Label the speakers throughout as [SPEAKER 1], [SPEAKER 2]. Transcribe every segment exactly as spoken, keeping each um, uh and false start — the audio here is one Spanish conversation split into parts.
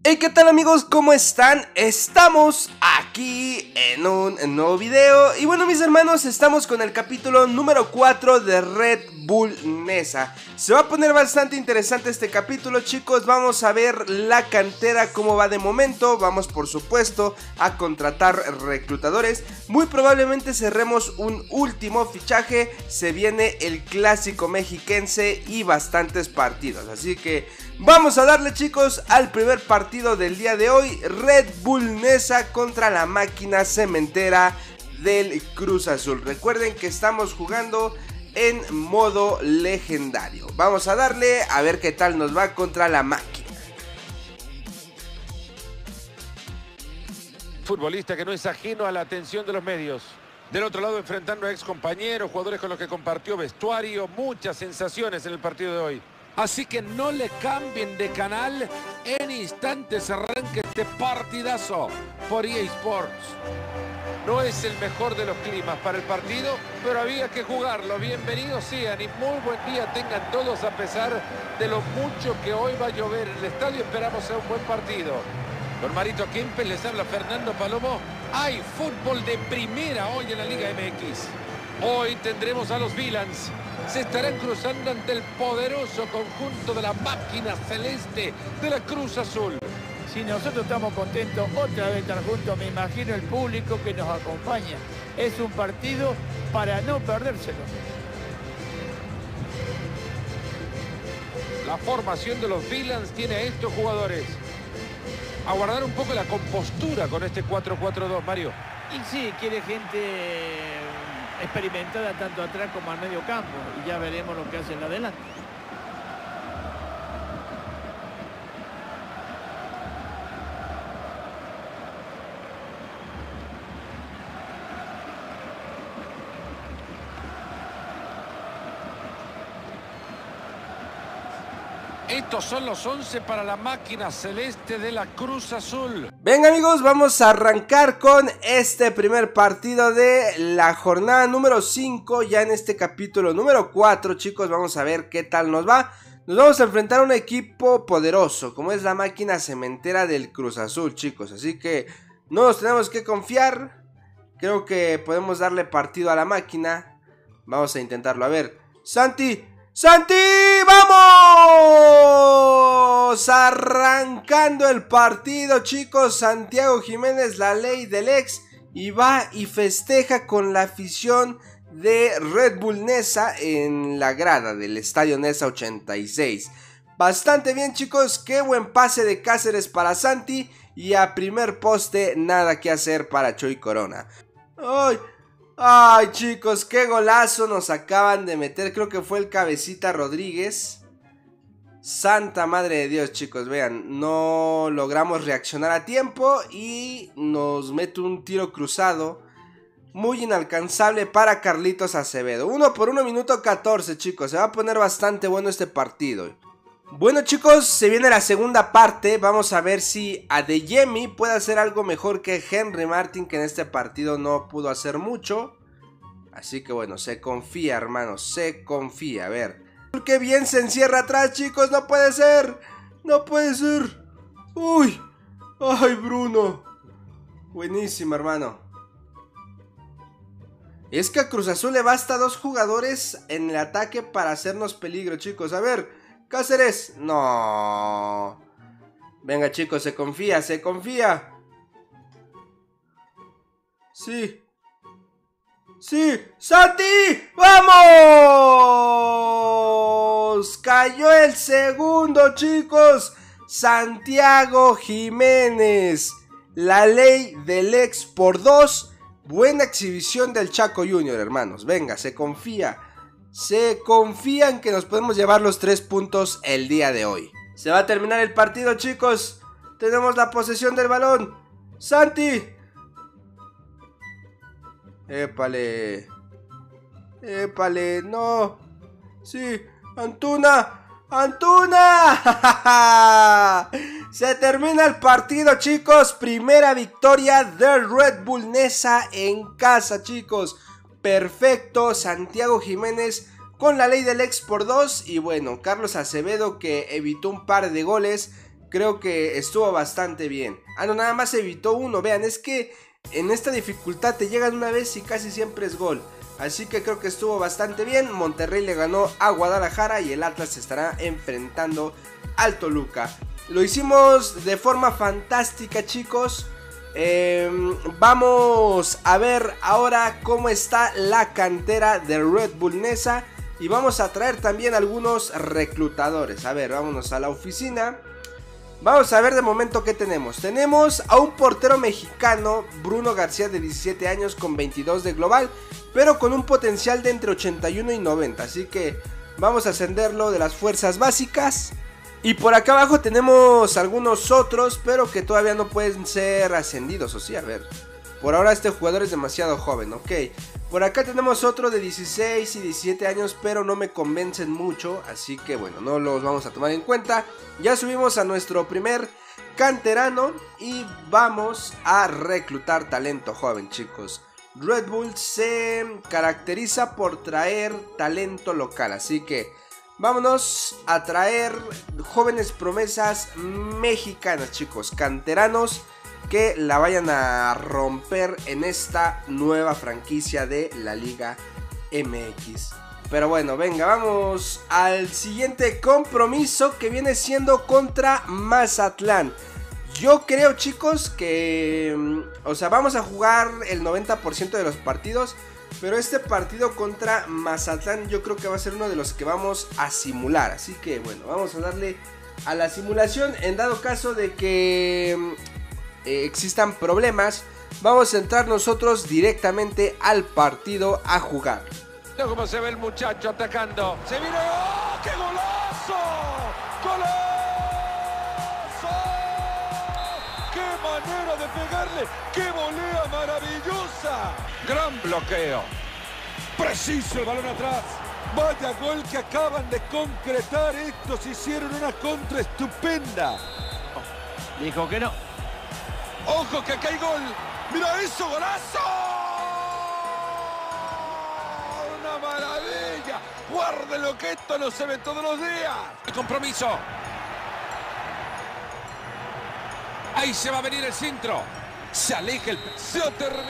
[SPEAKER 1] Hey, ¿qué tal amigos? ¿Cómo están? Estamos aquí en un nuevo video. Y bueno, mis hermanos, estamos con el capítulo número cuatro de Red Bull Nesa. Se va a poner bastante interesante este capítulo, chicos. Vamos a ver la cantera, cómo va de momento. Vamos, por supuesto, a contratar reclutadores. Muy probablemente cerremos un último fichaje. Se viene el clásico mexiquense y bastantes partidos. Así que vamos a darle, chicos, al primer partido del día de hoy. Red Bull Nesa contra la máquina cementera del Cruz Azul. Recuerden que estamos jugando en modo legendario. Vamos a darle a ver qué tal nos va contra la máquina.
[SPEAKER 2] Futbolista que no es ajeno a la atención de los medios. Del otro lado, enfrentando a ex compañeros, jugadores con los que compartió vestuario, muchas sensaciones en el partido de hoy. Así que no le cambien de canal, en instantes arranca este partidazo por E A Sports. No es el mejor de los climas para el partido, pero había que jugarlo. Bienvenidos sean y muy buen día tengan todos, a pesar de lo mucho que hoy va a llover en el estadio. Esperamos sea un buen partido. Con Marito Kempes les habla Fernando Palomo. Hay fútbol de primera hoy en la Liga M X. Hoy tendremos a los Villains. Se estarán cruzando ante el poderoso conjunto de la máquina celeste de la Cruz Azul.
[SPEAKER 3] Si nosotros estamos contentos otra vez estar juntos, me imagino el público que nos acompaña. Es un partido para no perdérselo.
[SPEAKER 2] La formación de los Villains tiene a estos jugadores. A guardar un poco la compostura con este cuatro cuatro dos, Mario.
[SPEAKER 3] Y sí, quiere gente experimentada tanto atrás como al medio campo. Y ya veremos lo que hacen adelante.
[SPEAKER 2] Estos son los once para la máquina celeste de la Cruz Azul.
[SPEAKER 1] Venga amigos, vamos a arrancar con este primer partido de la jornada número cinco. Ya en este capítulo número cuatro, chicos, vamos a ver qué tal nos va. Nos vamos a enfrentar a un equipo poderoso, como es la máquina cementera del Cruz Azul, chicos. Así que no nos tenemos que confiar. Creo que podemos darle partido a la máquina. Vamos a intentarlo, a ver. Santi, Santi, ¡vamos! Arrancando el partido, chicos. Santiago Jiménez, la ley del ex, y va y festeja con la afición de Red Bull Nesa en la grada del estadio Nesa ochenta y seis. Bastante bien, chicos. Qué buen pase de Cáceres para Santi, y a primer poste nada que hacer para Chuy Corona. ¡Ay! Ay, chicos, qué golazo nos acaban de meter. Creo que fue el Cabecita Rodríguez. Santa madre de Dios, chicos, vean, no logramos reaccionar a tiempo y nos mete un tiro cruzado muy inalcanzable para Carlitos Acevedo. Uno por uno, minuto catorce, chicos. Se va a poner bastante bueno este partido. Bueno, chicos, se viene la segunda parte. Vamos a ver si Adeyemi puede hacer algo mejor que Henry Martin, que en este partido no pudo hacer mucho. Así que bueno, se confía, hermanos, se confía. A ver, qué bien se encierra atrás, chicos. No puede ser, no puede ser. Uy, ay, Bruno. Buenísimo, hermano. Es que a Cruz Azul le basta dos jugadores en el ataque para hacernos peligro, chicos. A ver, Cáceres, no. Venga, chicos, se confía, se confía. Sí. Sí, Santi, ¡vamos! Cayó el segundo, chicos. Santiago Jiménez, la ley del ex por dos. Buena exhibición del Chaco Junior, hermanos. Venga, se confía. Se confían que nos podemos llevar los tres puntos el día de hoy. Se va a terminar el partido, chicos. Tenemos la posesión del balón. Santi. Épale. Épale, no. Sí, Antuna. ¡Antuna! Se termina el partido, chicos. Primera victoria de Red Bull Nesa en casa, chicos. Perfecto, Santiago Jiménez con la ley del ex por dos. Y bueno, Carlos Acevedo, que evitó un par de goles creo que estuvo bastante bien. Ah, no, nada más evitó uno. Vean, es que en esta dificultad te llegan una vez y casi siempre es gol. Así que creo que estuvo bastante bien. Monterrey le ganó a Guadalajara y el Atlas se estará enfrentando al Toluca. Lo hicimos de forma fantástica, chicos. Eh, vamos a ver ahora cómo está la cantera de Red Bull Nesa. Y vamos a traer también algunos reclutadores. A ver, vámonos a la oficina. Vamos a ver de momento qué tenemos. Tenemos a un portero mexicano, Bruno García, de diecisiete años, con veintidós de global, pero con un potencial de entre ochenta y uno y noventa. Así que vamos a ascenderlo de las fuerzas básicas. Y por acá abajo tenemos algunos otros, pero que todavía no pueden ser ascendidos. O sí, a ver. Por ahora este jugador es demasiado joven, ok. Por acá tenemos otro de dieciséis y diecisiete años, pero no me convencen mucho. Así que bueno, no los vamos a tomar en cuenta. Ya subimos a nuestro primer canterano y vamos a reclutar talento joven, chicos. Red Bull se caracteriza por traer talento local, así que vámonos a traer jóvenes promesas mexicanas, chicos. Canteranos que la vayan a romper en esta nueva franquicia de la Liga M X. Pero bueno, venga, vamos al siguiente compromiso, que viene siendo contra Mazatlán. Yo creo, chicos, que o sea, vamos a jugar el noventa por ciento de los partidos, pero este partido contra Mazatlán yo creo que va a ser uno de los que vamos a simular. Así que bueno, vamos a darle a la simulación. En dado caso de que Eh, existan problemas, vamos a entrar nosotros directamente al partido a jugar.
[SPEAKER 2] Mira cómo se ve el muchacho atacando. Se viene. ¡Oh, qué golazo! ¡Golazo! ¡Qué manera de pegarle! ¡Qué volea maravillosa! Gran bloqueo. Preciso el balón atrás. Vaya gol que acaban de concretar. Estos hicieron una contra estupenda.
[SPEAKER 3] Dijo que no.
[SPEAKER 2] ¡Ojo que acá hay gol! ¡Mira eso, golazo! ¡Una maravilla! ¡Guárdelo que esto no se ve todos los días! ¡El compromiso! Ahí se va a venir el centro. Se aleja el... Se termina.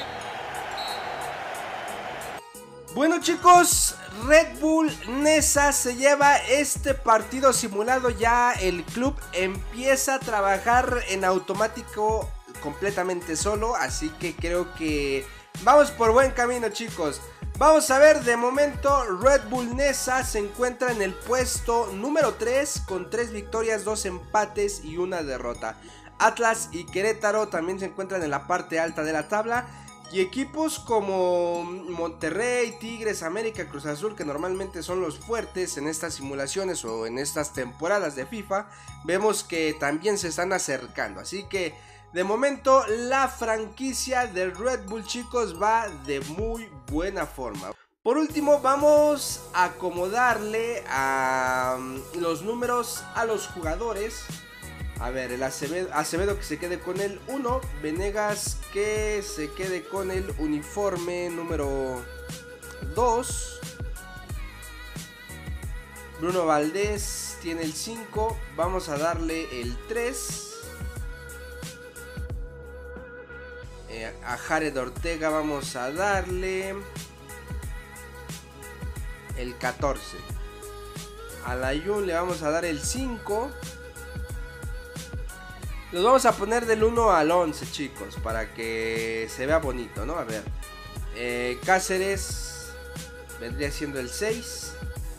[SPEAKER 1] Bueno, chicos, Red Bull Nesa se lleva este partido simulado. Ya el club empieza a trabajar en automático completamente solo, así que creo que vamos por buen camino, chicos. Vamos a ver, de momento Red Bull Nesa se encuentra en el puesto número tres con tres victorias, dos empates y una derrota. Atlas y Querétaro también se encuentran en la parte alta de la tabla. Y equipos como Monterrey, Tigres, América, Cruz Azul, que normalmente son los fuertes en estas simulaciones o en estas temporadas de FIFA, vemos que también se están acercando. Así que de momento la franquicia de Red Bull, chicos, va de muy buena forma. Por último, vamos a acomodarle a los números a los jugadores. A ver, el Acevedo, Acevedo que se quede con el uno, Venegas que se quede con el uniforme número dos, Bruno Valdés tiene el cinco, vamos a darle el tres. Eh, a Jared Ortega vamos a darle el catorce. A Layun le vamos a dar el cinco. Los vamos a poner del uno al once, chicos, para que se vea bonito, ¿no? A ver, eh, Cáceres vendría siendo el seis.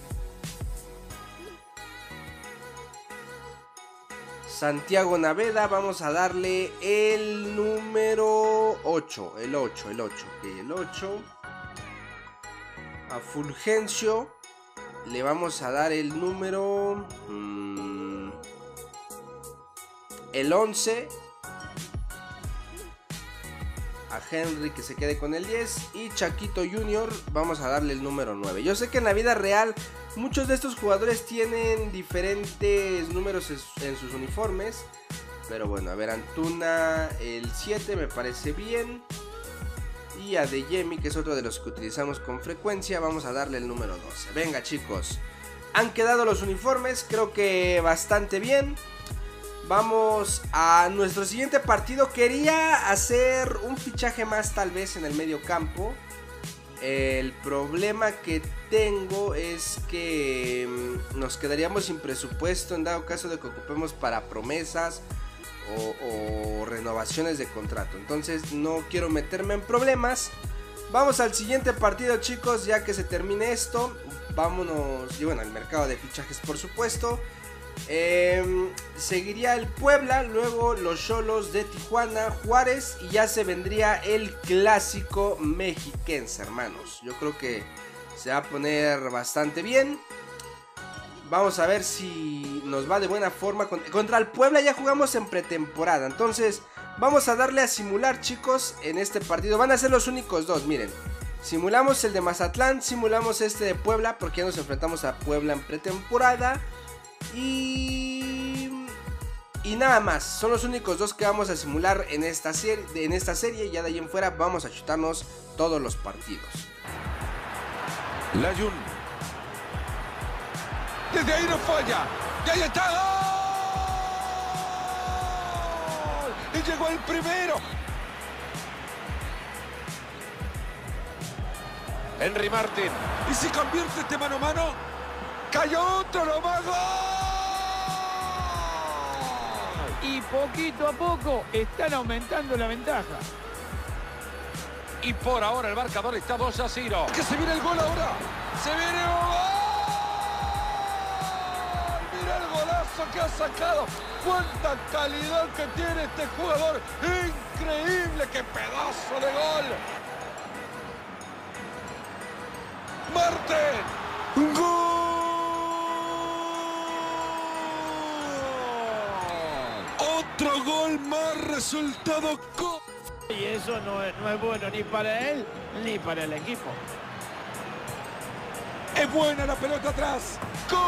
[SPEAKER 1] Santiago Naveda vamos a darle el número ocho, el ocho, el ocho, ok, el ocho. A Fulgencio le vamos a dar el número... Mmm, el once. A Henry que se quede con el diez. Y Chaquito Junior vamos a darle el número nueve. Yo sé que en la vida real muchos de estos jugadores tienen diferentes números en sus uniformes, pero bueno, a ver, Antuna el siete me parece bien. Y a Deyemi, que es otro de los que utilizamos con frecuencia, vamos a darle el número doce. Venga, chicos, han quedado los uniformes, creo que bastante bien. Vamos a nuestro siguiente partido. Quería hacer un fichaje más tal vez en el medio campo. El problema que tengo es que nos quedaríamos sin presupuesto en dado caso de que ocupemos para promesas o, o renovaciones de contrato. Entonces no quiero meterme en problemas. Vamos al siguiente partido, chicos, ya que se termine esto. Vámonos, y bueno, al mercado de fichajes, por supuesto. Eh, seguiría el Puebla, luego los Xolos de Tijuana, Juárez, y ya se vendría el clásico mexiquense, hermanos. Yo creo que se va a poner bastante bien. Vamos a ver si nos va de buena forma. Contra el Puebla ya jugamos en pretemporada, entonces vamos a darle a simular, chicos, en este partido. Van a ser los únicos dos, miren. Simulamos el de Mazatlán, simulamos este de Puebla, porque ya nos enfrentamos a Puebla en pretemporada. Y... y nada más, son los únicos dos que vamos a simular en esta serie, en esta serie. Ya de ahí en fuera vamos a chutarnos todos los partidos.
[SPEAKER 2] Layún. Desde ahí no falla. Y ahí está. ¡Gol! Y llegó el primero. Henry Martin. Y si convierte este mano a mano, cayó otro nomás. ¡Gol!
[SPEAKER 3] Y poquito a poco están aumentando la ventaja.
[SPEAKER 2] Y por ahora el marcador está dos a cero. Que se viene el gol ahora. Se viene el gol. Mira el golazo que ha sacado. Cuánta calidad que tiene este jugador. Increíble, qué pedazo de gol. Martín. ¡Gol! Otro gol más, resultado co
[SPEAKER 3] Y eso no es, no es bueno ni para él ni para el equipo.
[SPEAKER 2] Es buena la pelota atrás. ¡Gol!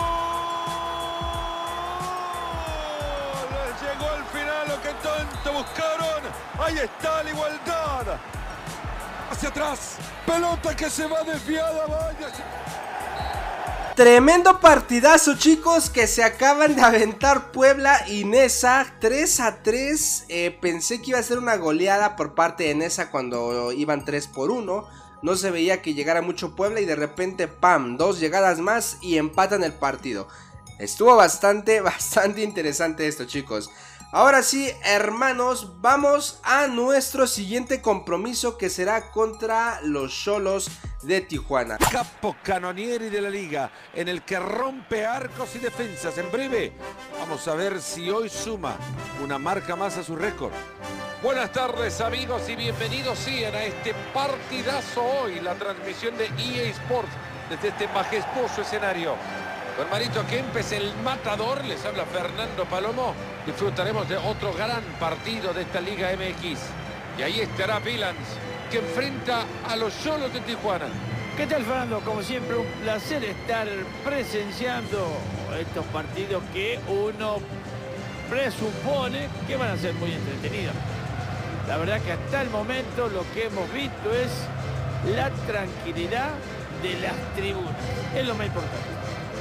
[SPEAKER 2] Llegó al final lo que tanto buscaron. Ahí está la igualdad. Hacia atrás. Pelota que se va desviada. Vaya.
[SPEAKER 1] Tremendo partidazo, chicos, que se acaban de aventar Puebla y Nesa. Tres a tres. eh, Pensé que iba a ser una goleada por parte de Nesa cuando iban tres por uno. No se veía que llegara mucho Puebla y de repente, pam, dos llegadas más y empatan el partido. Estuvo bastante, bastante interesante esto, chicos. Ahora sí, hermanos, vamos a nuestro siguiente compromiso, que será contra los Xolos de Tijuana.
[SPEAKER 2] Capo canonieri de la liga, en el que rompe arcos y defensas. En breve, vamos a ver si hoy suma una marca más a su récord. Buenas tardes, amigos, y bienvenidos sean a este partidazo hoy, la transmisión de E A Sports desde este majestuoso escenario. Con Marito Kempes, el matador, les habla Fernando Palomo. Disfrutaremos de otro gran partido de esta Liga M X. Y ahí estará Villans, que enfrenta a los Xolos de Tijuana.
[SPEAKER 3] ¿Qué tal, Fernando? Como siempre, un placer estar presenciando estos partidos que uno presupone que van a ser muy entretenidos. La verdad que hasta el momento lo que hemos visto es la tranquilidad de las tribunas. Es lo más importante.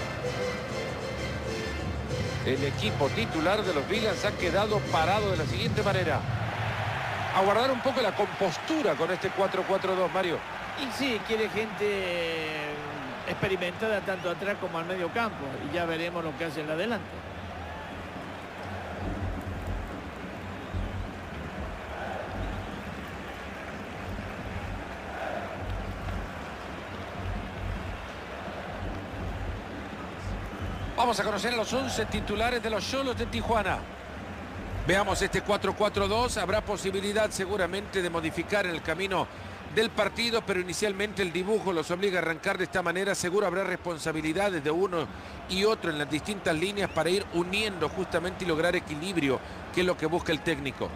[SPEAKER 2] El equipo titular de los Villans ha quedado parado de la siguiente manera. Aguardar un poco la compostura con este cuatro cuatro dos, Mario.
[SPEAKER 3] Y sí, quiere gente experimentada tanto atrás como al medio campo. Y ya veremos lo que hace en adelante.
[SPEAKER 2] Vamos a conocer a los once titulares de los Xolos de Tijuana. Veamos este cuatro cuatro dos. Habrá posibilidad seguramente de modificar el camino del partido, pero inicialmente el dibujo los obliga a arrancar de esta manera. Seguro habrá responsabilidades de uno y otro en las distintas líneas para ir uniendo justamente y lograr equilibrio, que es lo que busca el técnico.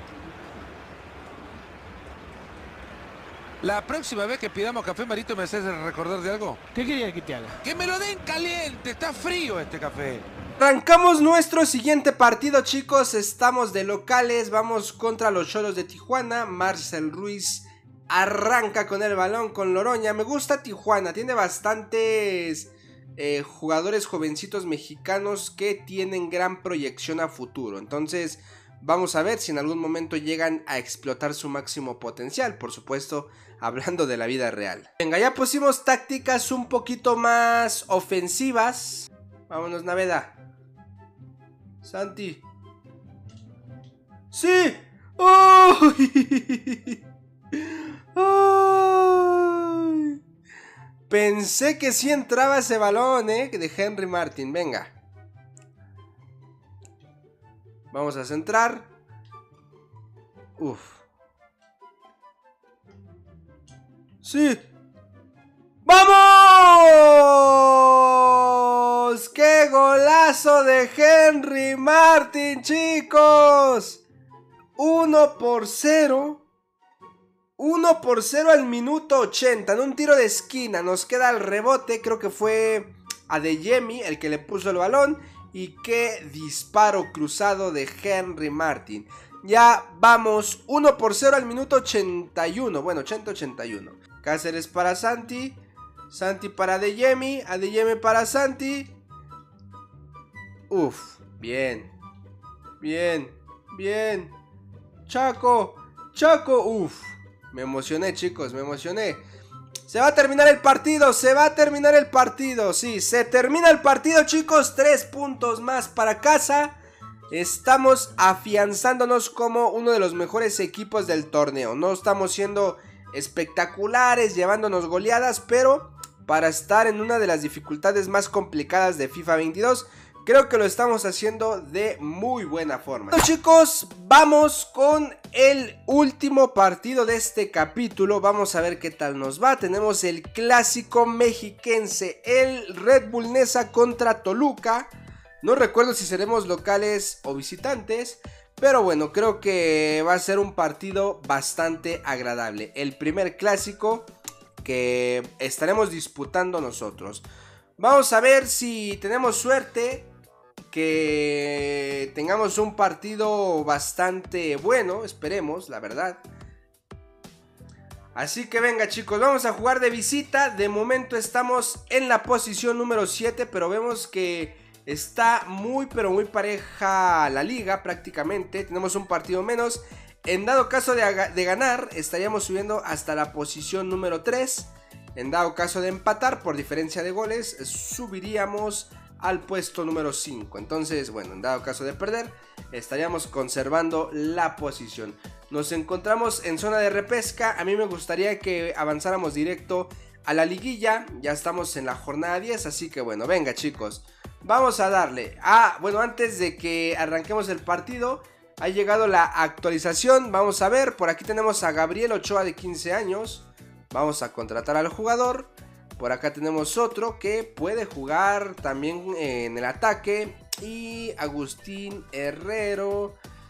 [SPEAKER 2] La próxima vez que pidamos café, Marito, ¿me haces recordar de algo?
[SPEAKER 3] ¿Qué querías que te haga?
[SPEAKER 2] ¡Que me lo den caliente! ¡Está frío este café!
[SPEAKER 1] Arrancamos nuestro siguiente partido, chicos. Estamos de locales, vamos contra los Xolos de Tijuana. Marcel Ruiz arranca con el balón con Loroña. Me gusta Tijuana, tiene bastantes eh, jugadores jovencitos mexicanos que tienen gran proyección a futuro. Entonces vamos a ver si en algún momento llegan a explotar su máximo potencial, por supuesto hablando de la vida real. Venga, ya pusimos tácticas un poquito más ofensivas. Vámonos, Naveda. Santi. ¡Sí! ¡Uy! ¡Ay! Pensé que sí entraba ese balón, ¿eh? De Henry Martin, venga. Vamos a centrar. Uf. ¡Sí! ¡Vamos! ¡Qué golazo de Henry Martin, chicos! uno por cero. uno por cero al minuto ochenta. En un tiro de esquina. Nos queda el rebote. Creo que fue Adeyemi el que le puso el balón. Y qué disparo cruzado de Henry Martin. Ya vamos uno por cero al minuto ochenta y uno. Bueno, ochenta ochenta y uno. Cáceres para Santi. Santi para Adeyemi. Adeyemi para Santi. Uf, bien. Bien, bien. Chaco, Chaco. Uf, me emocioné, chicos, me emocioné. Se va a terminar el partido, se va a terminar el partido. Sí, se termina el partido, chicos. Tres puntos más para casa. Estamos afianzándonos como uno de los mejores equipos del torneo. No estamos siendo espectaculares, llevándonos goleadas, pero para estar en una de las dificultades más complicadas de FIFA veintidós, creo que lo estamos haciendo de muy buena forma. Bueno, chicos, vamos con el último partido de este capítulo. Vamos a ver qué tal nos va. Tenemos el clásico mexiquense, el Red Bull Nesa contra Toluca. No recuerdo si seremos locales o visitantes, pero bueno, creo que va a ser un partido bastante agradable. El primer clásico que estaremos disputando nosotros. Vamos a ver si tenemos suerte, que tengamos un partido bastante bueno, esperemos, la verdad. Así que venga, chicos, vamos a jugar de visita. De momento estamos en la posición número siete, pero vemos que está muy pero muy pareja la liga prácticamente. Tenemos un partido menos. En dado caso de, de ganar, estaríamos subiendo hasta la posición número tres. En dado caso de empatar por diferencia de goles, subiríamos al puesto número cinco. Entonces, bueno, en dado caso de perder, estaríamos conservando la posición. Nos encontramos en zona de repesca. A mí me gustaría que avanzáramos directo a la liguilla. Ya estamos en la jornada diez, así que bueno, venga, chicos, vamos a darle. Ah, bueno, antes de que arranquemos el partido, ha llegado la actualización. Vamos a ver, por aquí tenemos a Gabriel Ochoa de quince años. Vamos a contratar al jugador. Por acá tenemos otro que puede jugar también en el ataque. Y Agustín Herrero.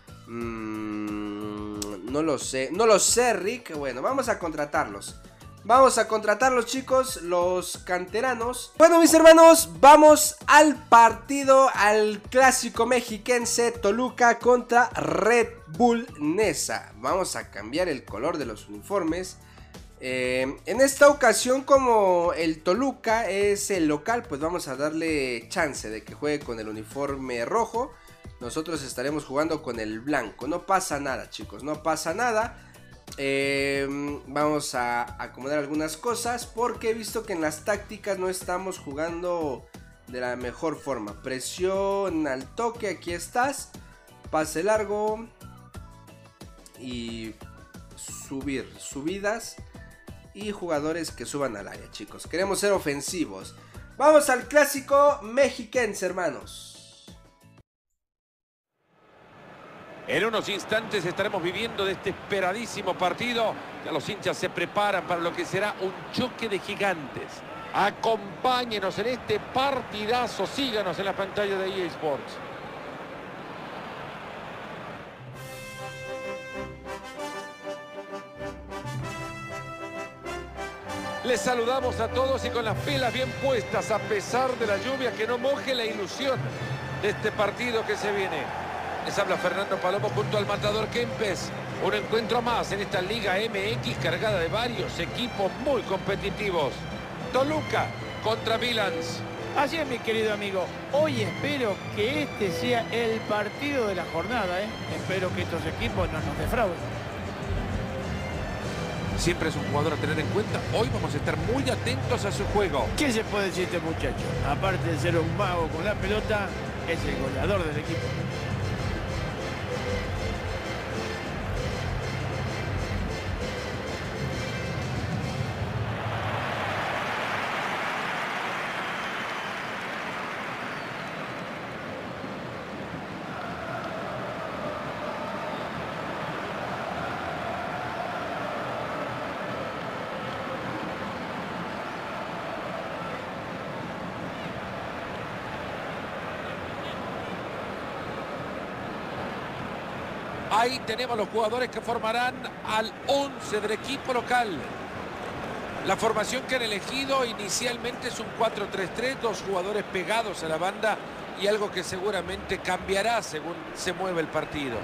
[SPEAKER 1] Mmm, no lo sé. No lo sé, Rick. Bueno, vamos a contratarlos. Vamos a contratarlos, chicos, los canteranos. Bueno, mis hermanos, vamos al partido, al clásico mexiquense Toluca contra Red Bull Nesa. Vamos a cambiar el color de los uniformes. Eh, en esta ocasión, como el Toluca es el local, pues vamos a darle chance de que juegue con el uniforme rojo. Nosotros estaremos jugando con el blanco. No pasa nada, chicos, no pasa nada. Eh, vamos a acomodar algunas cosas porque he visto que en las tácticas no estamos jugando de la mejor forma. Presión al toque, aquí estás. Pase largo y subir, subidas y jugadores que suban al área, chicos. Queremos ser ofensivos. Vamos al clásico mexiquense, hermanos.
[SPEAKER 2] En unos instantes estaremos viviendo de este esperadísimo partido. Ya los hinchas se preparan para lo que será un choque de gigantes. Acompáñenos en este partidazo. Síganos en la pantalla de E A Sports. Les saludamos a todos y con las pilas bien puestas a pesar de la lluvia, que no moje la ilusión de este partido que se viene. Les habla Fernando Palomo junto al matador Kempes. Un encuentro más en esta Liga M X cargada de varios equipos muy competitivos. Toluca contra Milans.
[SPEAKER 3] Así es, mi querido amigo. Hoy espero que este sea el partido de la jornada, ¿eh? Espero que estos equipos no nos defrauden.
[SPEAKER 2] Siempre es un jugador a tener en cuenta. Hoy vamos a estar muy atentos a su juego.
[SPEAKER 3] ¿Qué se puede decir este muchacho? Aparte de ser un mago con la pelota, es el goleador del equipo.
[SPEAKER 2] Ahí tenemos los jugadores que formarán al once del equipo local. La formación que han elegido inicialmente es un cuatro tres tres, dos jugadores pegados a la banda y algo que seguramente cambiará según se mueve el partido.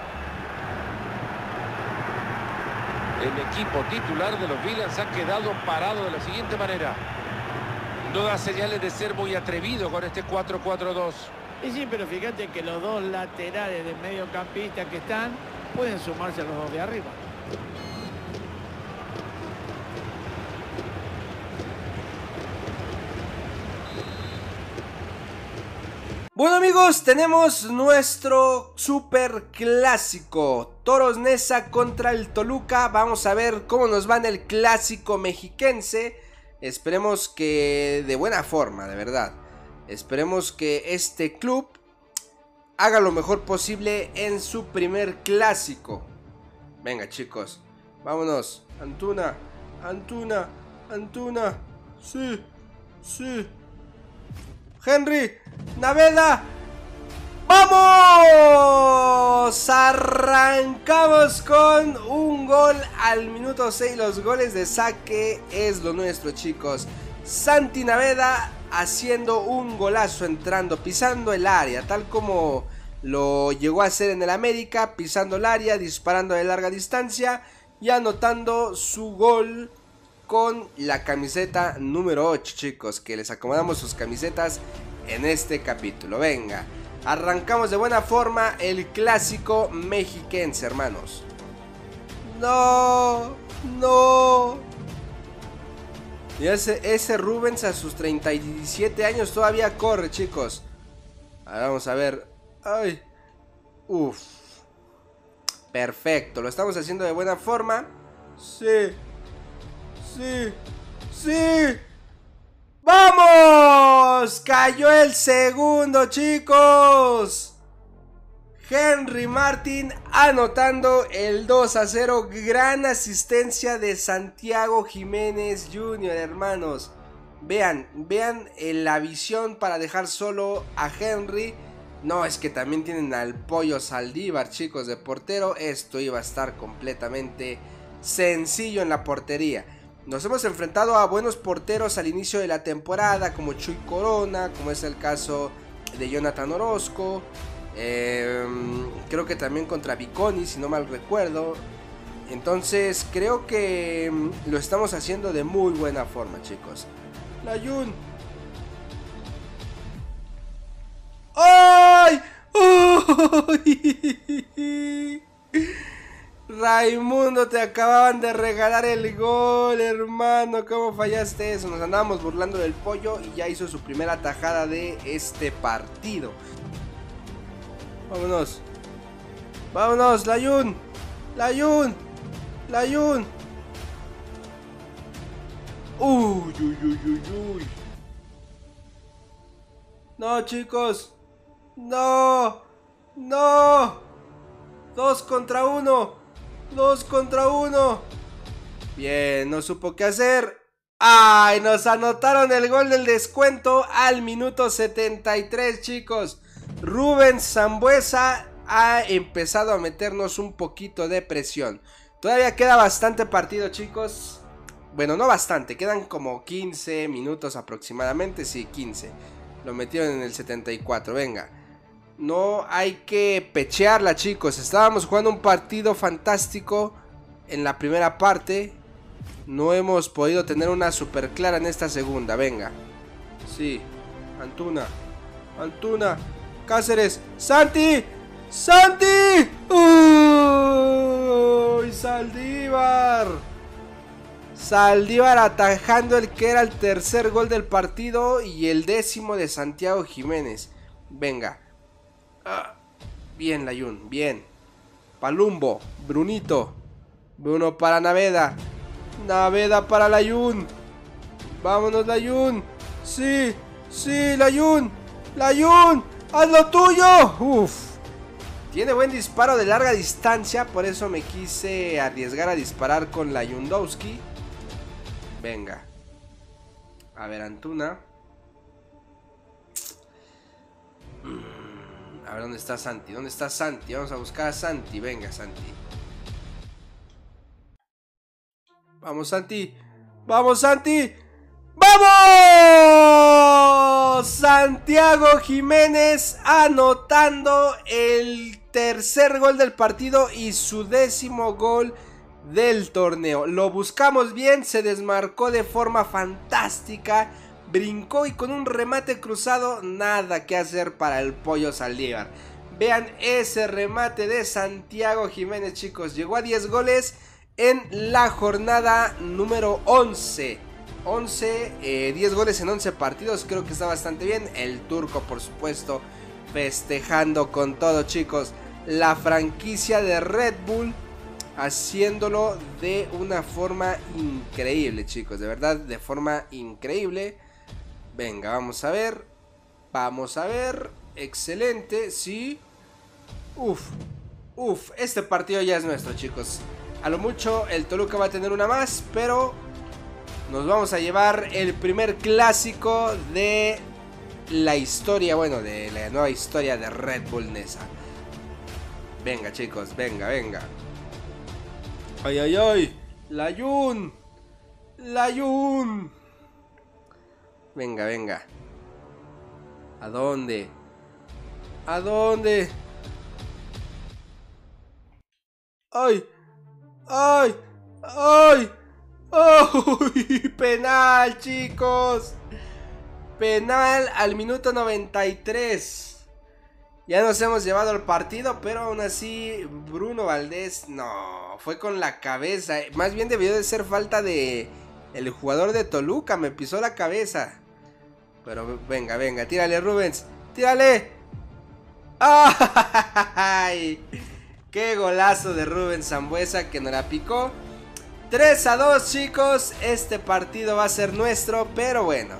[SPEAKER 2] El equipo titular de los Villains ha quedado parado de la siguiente manera. No da señales de ser muy atrevido con este cuatro cuatro dos.
[SPEAKER 3] Y sí, pero fíjate que los dos laterales de mediocampista que están pueden sumarse a los dos de arriba.
[SPEAKER 1] Bueno amigos, tenemos nuestro super clásico, Toros Neza contra el Toluca. Vamos a ver cómo nos va en el clásico mexiquense. Esperemos que de buena forma, de verdad. Esperemos que este club haga lo mejor posible en su primer clásico. Venga chicos, vámonos. Antuna, Antuna, Antuna. Sí, sí. Henry, Naveda. ¡Vamos! Arrancamos con un gol al minuto seis. Los goles de saque es lo nuestro, chicos. Santi Naveda haciendo un golazo, entrando, pisando el área, tal como lo llegó a hacer en el América, pisando el área, disparando de larga distancia y anotando su gol con la camiseta número ocho, chicos, que les acomodamos sus camisetas en este capítulo. Venga, arrancamos de buena forma el clásico mexiquense, hermanos. No, no. Y ese, ese Rubens a sus treinta y siete años todavía corre, chicos. Ahora vamos a ver. Ay. Uf. Perfecto. Lo estamos haciendo de buena forma. Sí. Sí. Sí. ¡Vamos! Cayó el segundo, chicos. Henry Martin anotando el dos a cero. Gran asistencia de Santiago Jiménez junior, hermanos. Vean, vean la visión para dejar solo a Henry. No, es que también tienen al Pollo Saldívar, chicos, de portero. Esto iba a estar completamente sencillo en la portería. Nos hemos enfrentado a buenos porteros al inicio de la temporada, como Chuy Corona, como es el caso de Jonathan Orozco. Eh, creo que también contra Viconi, si no mal recuerdo. Entonces creo que lo estamos haciendo de muy buena forma, chicos. Layún. ¡Ay! ¡Ay! Raimundo, te acababan de regalar el gol, hermano. ¿Cómo fallaste eso? Nos andábamos burlando del Pollo y ya hizo su primera tajada de este partido. Vámonos. Vámonos, Layún. Layún. Layún. Uy, uy, uy, uy, uy. No, chicos. No. No. Dos contra uno. Dos contra uno. Bien, no supo qué hacer. ¡Ay! Nos anotaron el gol del descuento al minuto setenta y tres, chicos. Rubens Sambueza ha empezado a meternos un poquito de presión. Todavía queda bastante partido, chicos. Bueno, no bastante, quedan como quince minutos aproximadamente. Sí, quince. Lo metieron en el setenta y cuatro, venga. No hay que pechearla, chicos. Estábamos jugando un partido fantástico en la primera parte. No hemos podido tener una super clara en esta segunda, venga. Sí, Antuna. Antuna. Cáceres. Santi. Santi. Uy, Saldívar. Saldívar atajando el que era el tercer gol del partido y el décimo de Santiago Jiménez. Venga. Ah, bien, Layún, bien. Palumbo, Brunito. Bruno para Naveda. Naveda para Layún. Vámonos, Layún. Sí, sí, Layún. Layún, haz lo tuyo. Uf. Tiene buen disparo de larga distancia, por eso me quise arriesgar a disparar con Layundowski. Venga. A ver, Antuna. A ver, ¿dónde está Santi? ¿Dónde está Santi? Vamos a buscar a Santi. Venga, Santi. Vamos, Santi. Vamos, Santi. ¡Vamos! Santiago Jiménez anotando el tercer gol del partido y su décimo gol del torneo. Lo buscamos bien, se desmarcó de forma fantástica, brincó y con un remate cruzado, nada que hacer para el Pollo Saldívar. Vean ese remate de Santiago Jiménez, chicos. Llegó a diez goles en la jornada número once. once, eh, diez goles en once partidos, creo que está bastante bien. El turco, por supuesto, festejando con todo, chicos. La franquicia de Red Bull haciéndolo de una forma increíble, chicos. De verdad, de forma increíble. Venga, vamos a ver. Vamos a ver. Excelente, sí. Uf, uf, este partido ya es nuestro, chicos. A lo mucho el Toluca va a tener una más, pero nos vamos a llevar el primer clásico de la historia, bueno, de la nueva historia de Red Bull Nesa. Venga, chicos, venga, venga. Ay, ay, ay. Layún. Layún. Venga, venga. ¿A dónde? ¿A dónde? ¡Ay! ¡Ay! ¡Ay! ¡Ay! Penal, chicos. Penal al minuto noventa y tres. Ya nos hemos llevado el partido, pero aún así Bruno Valdés no, fue con la cabeza. Más bien debió de ser falta de el jugador de Toluca, me pisó la cabeza. Pero venga, venga, tírale, Rubens, tírale. ¡Ay! ¡Qué golazo de Rubens Sambueza que nos la picó! tres a dos, chicos, este partido va a ser nuestro, pero bueno.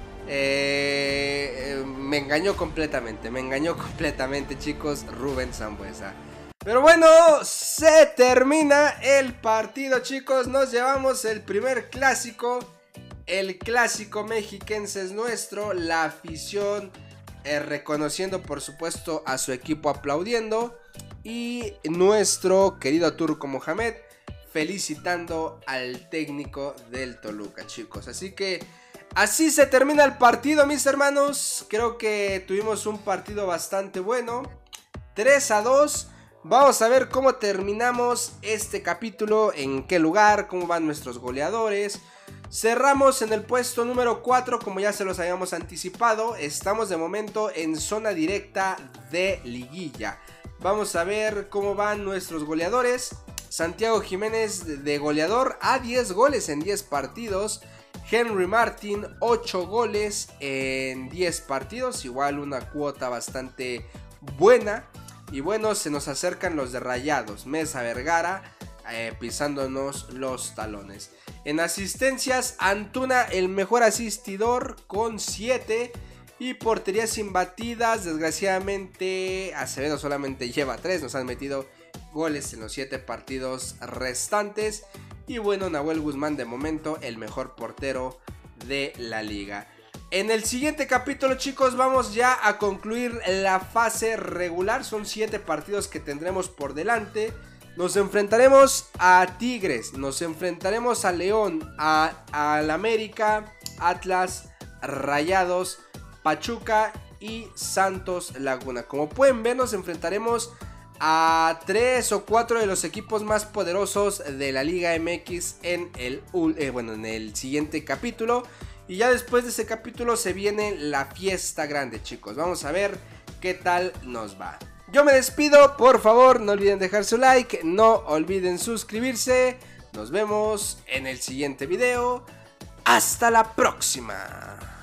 [SPEAKER 1] Eh, me engañó completamente, me engañó completamente, chicos, Rubens Sambueza. Pero bueno, se termina el partido, chicos. Nos llevamos el primer clásico. El clásico mexiquense es nuestro. La afición eh, reconociendo, por supuesto, a su equipo, aplaudiendo. Y nuestro querido Turco Mohamed felicitando al técnico del Toluca, chicos. Así que así se termina el partido, mis hermanos. Creo que tuvimos un partido bastante bueno. tres a dos. Vamos a ver cómo terminamos este capítulo, en qué lugar, cómo van nuestros goleadores. Cerramos en el puesto número cuatro, como ya se los habíamos anticipado. Estamos de momento en zona directa de liguilla. Vamos a ver cómo van nuestros goleadores. Santiago Jiménez de goleador a diez goles en diez partidos. Henry Martin, ocho goles en diez partidos. Igual una cuota bastante buena. Y bueno, se nos acercan los de Rayados. Mesa Vergara eh, pisándonos los talones. En asistencias, Antuna, el mejor asistidor, con siete. Y porterías imbatidas, desgraciadamente Acevedo solamente lleva tres. Nos han metido goles en los siete partidos restantes. Y bueno, Nahuel Guzmán de momento el mejor portero de la liga. En el siguiente capítulo, chicos, vamos ya a concluir la fase regular. Son siete partidos que tendremos por delante. Nos enfrentaremos a Tigres, nos enfrentaremos a León, a, al América, Atlas, Rayados, Pachuca y Santos Laguna. Como pueden ver, nos enfrentaremos a tres o cuatro de los equipos más poderosos de la Liga M X en el, eh, bueno, en el siguiente capítulo. Y ya después de ese capítulo se viene la fiesta grande, chicos. Vamos a ver qué tal nos va. Yo me despido, por favor no olviden dejar su like, no olviden suscribirse. Nos vemos en el siguiente video. Hasta la próxima.